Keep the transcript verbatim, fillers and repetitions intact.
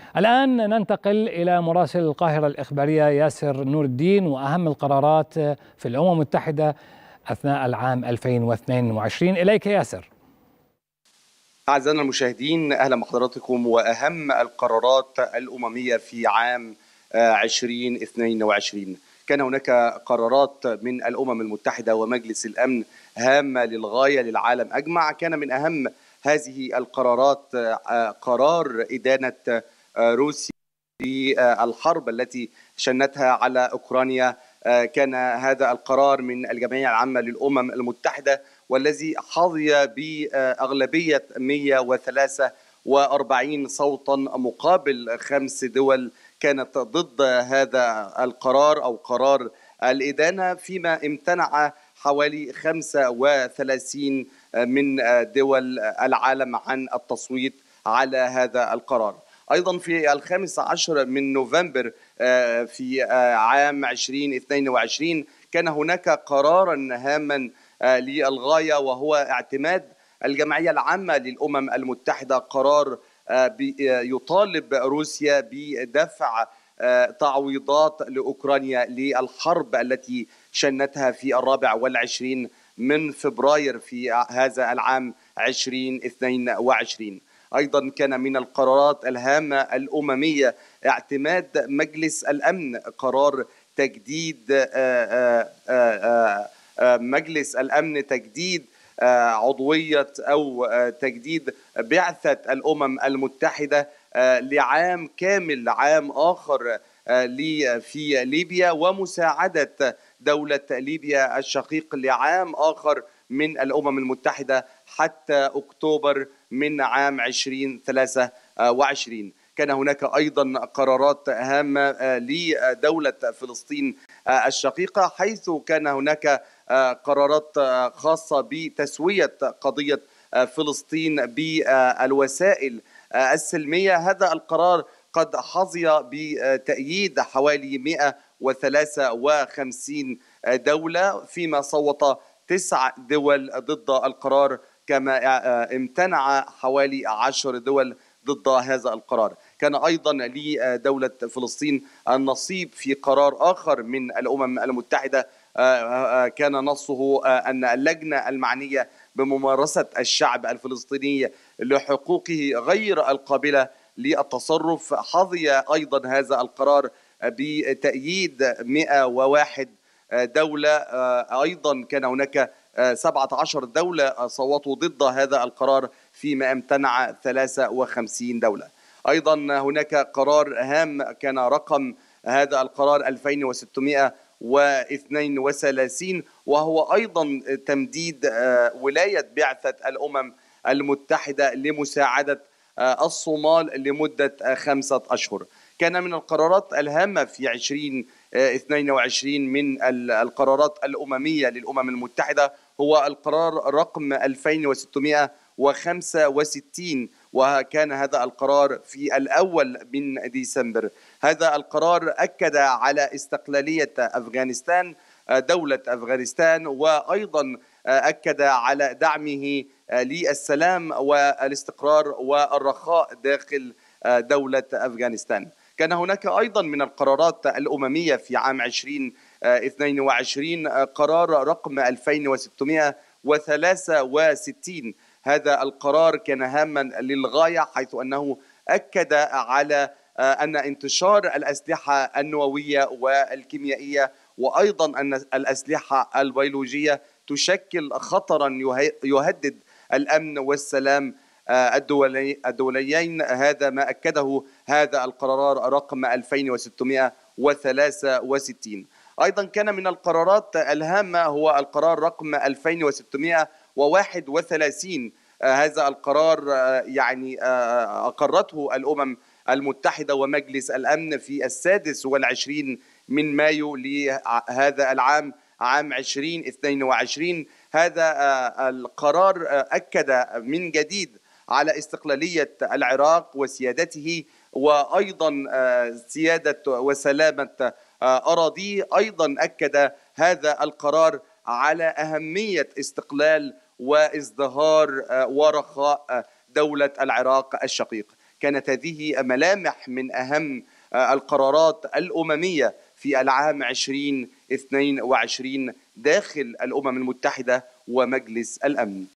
الآن ننتقل إلى مراسل القاهرة الإخبارية ياسر نور الدين وأهم القرارات في الأمم المتحدة أثناء العام ألفين واثنين وعشرين. إليك ياسر. أعزائنا المشاهدين، أهلا بحضراتكم. وأهم القرارات الأممية في عام ألفين واثنين وعشرين، كان هناك قرارات من الأمم المتحدة ومجلس الأمن هامة للغاية للعالم أجمع. كان من أهم هذه القرارات قرار إدانة روسيا في الحرب التي شنتها على أوكرانيا. كان هذا القرار من الجمعية العامة للأمم المتحدة، والذي حظي بأغلبية مئة وثلاثة وأربعين صوتا مقابل خمس دول كانت ضد هذا القرار أو قرار الإدانة، فيما امتنع حوالي خمسة وثلاثين من دول العالم عن التصويت على هذا القرار. أيضا في الخامس عشر من نوفمبر في عام ألفين واثنين وعشرين كان هناك قرارا هاما للغاية، وهو اعتماد الجمعية العامة للأمم المتحدة قرار يطالب روسيا بدفع تعويضات لأوكرانيا للحرب التي شنتها في الرابع والعشرين من فبراير في هذا العام ألفين واثنين وعشرين. أيضا كان من القرارات الهامة الأممية اعتماد مجلس الأمن قرار تجديد مجلس الأمن تجديد عضوية أو تجديد بعثة الأمم المتحدة لعام كامل، عام آخر في ليبيا، ومساعدة دولة ليبيا الشقيق لعام آخر من الأمم المتحدة حتى أكتوبر من عام ألفين وثلاثة وعشرين. كان هناك أيضا قرارات هامة لدولة فلسطين الشقيقة، حيث كان هناك قرارات خاصة بتسوية قضية فلسطين بالوسائل السلمية. هذا القرار قد حظي بتأييد حوالي مئة وثلاثة وخمسين دولة، فيما صوت تسع دول ضد القرار، كما امتنع حوالي عشر دول ضد هذا القرار. كان أيضا لدولة فلسطين النصيب في قرار آخر من الأمم المتحدة، كان نصه أن اللجنة المعنية بممارسة الشعب الفلسطيني لحقوقه غير القابلة للتصرف حظي أيضا هذا القرار بتأييد مئة وواحد دولة. أيضا كان هناك سبعة عشر دولة صوتوا ضد هذا القرار، فيما امتنع ثلاثة وخمسين دولة. أيضا هناك قرار هام كان رقم هذا القرار ألفين وستمئة واثنين وثلاثين، وهو أيضا تمديد ولاية بعثة الأمم المتحدة لمساعدة الصومال لمدة خمسة أشهر. كان من القرارات الهامة في ألفين واثنين وعشرين من القرارات الأممية للأمم المتحدة هو القرار رقم ألفين وستمئة وخمسة وستين، وكان هذا القرار في الأول من ديسمبر. هذا القرار أكد على استقلالية أفغانستان، دولة أفغانستان، وأيضا أكد على دعمه للسلام والاستقرار والرخاء داخل دولة أفغانستان. كان هناك أيضا من القرارات الأممية في عام ألفين واثنين وعشرين قرار رقم ألفين وستمئة وثلاثة وستين. هذا القرار كان هاما للغاية، حيث أنه أكد على أن انتشار الأسلحة النووية والكيميائية وأيضا أن الأسلحة البيولوجية تشكل خطرا يهدد الأمن والسلام الدولي الدوليين. هذا ما أكده هذا القرار رقم ألفين وستمئة وثلاثة وستين. أيضا كان من القرارات الهامة هو القرار رقم ألفين وستمئة وواحد وثلاثين. هذا القرار يعني أقرته الأمم المتحدة ومجلس الأمن في السادس والعشرين من مايو لهذا العام، عام ألفين واثنين وعشرين. هذا القرار أكد من جديد على استقلالية العراق وسيادته، وأيضا سيادة وسلامة أراضيه. أيضا أكد هذا القرار على أهمية استقلال وازدهار ورخاء دولة العراق الشقيق. كانت هذه ملامح من أهم القرارات الأممية في العام عشرين اثنين وعشرين داخل الأمم المتحدة ومجلس الأمن.